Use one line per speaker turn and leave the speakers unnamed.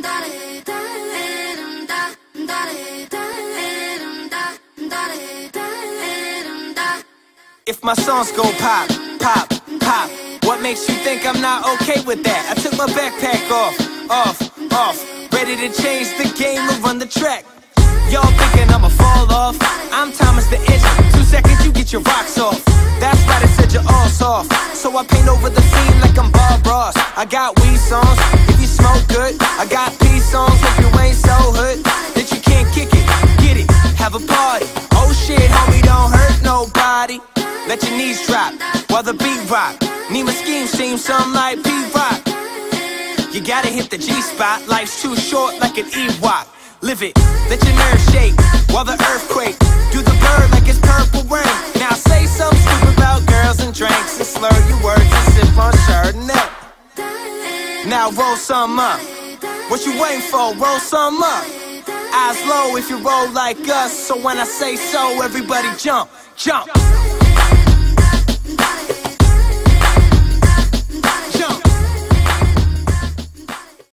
If my songs go pop, pop, pop, what makes you think I'm not okay with that? I took my backpack off, ready to change the game and run the track. Y'all thinking I'ma fall off? I'm Thomas the Engine. 2 seconds, you get your rocks off. That's why they said you're all soft. So I paint over the scene like I'm Bob Ross. I got weed songs, if you smoke good. I got peace songs, if you ain't so hood that you can't kick it, get it, have a party. Oh shit, homie, don't hurt nobody. Let your knees drop while the beat rock. Need my scheme seem something like P-Rock. You gotta hit the G-spot. Life's too short like an Ewok. Live it, let your nerves shake while the earthquake. Do the bird like it's purple rain. Now say something stupid about girls and drinks and slur your words and sip on Chardonnay. Now roll some up. What you waiting for? Roll some up. Eyes low if you roll like us. So when I say so, everybody jump, jump.